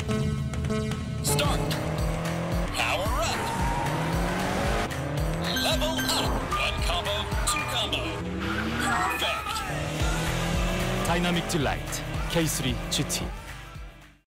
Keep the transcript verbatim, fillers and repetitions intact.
Start. Power up. Level up. One combo, two combo. Perfect. 다이나믹 딜라이트 케이 쓰리 지티